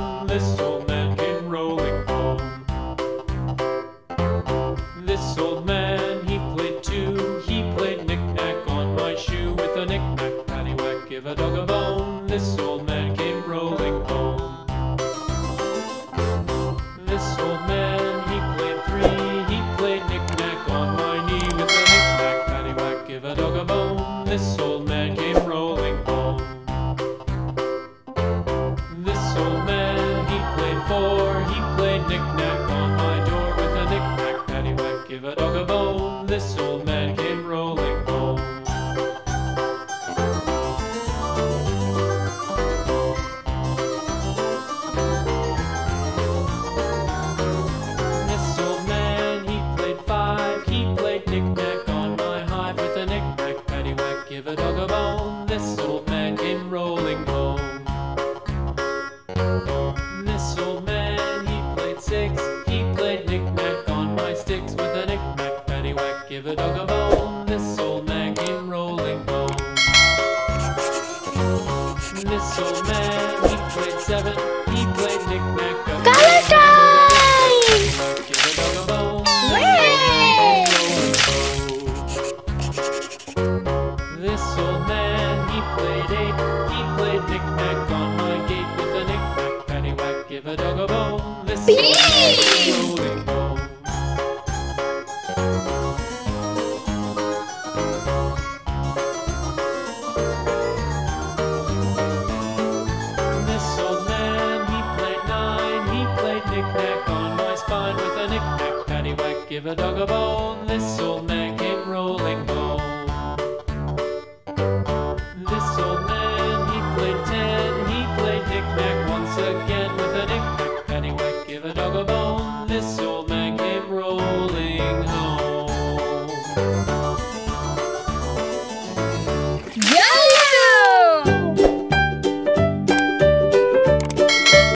bone. This old man came rolling home. This old man, he played too. He played knick-knack on my shoe. With a knick-knack, paddywhack, give a dog a bone. This old man came rolling home. This old man, he played three. He played knick-knack on my knee. With a knick-knack, paddywhack, give a dog a bone. This old man came rolling home. This old man, he played four. He played knick-knack on my door. With a knick-knack, paddywhack, give a dog a bone. This old man came rolling home. This old man, he played five. He played knick-knack on my hive. With a knick-knack, paddywhack, give a dog a bone. This old man came rolling home. This old man, he played six. He played knick-knack on my sticks. With a knick-knack, paddywhack, give a dog a bone. This old man came rolling home. This old man, he played seven. He played knick-knack on my give a dog a bone. This old man, he played eight. He played knick-knack on my gate. With a knick-knack, paddywhack, give a dog a bone. This old man came rolling home. This old man, he played nine. He played knick-knack on my spine. With a knick-knack, paddywhack, give a dog a bone. This old man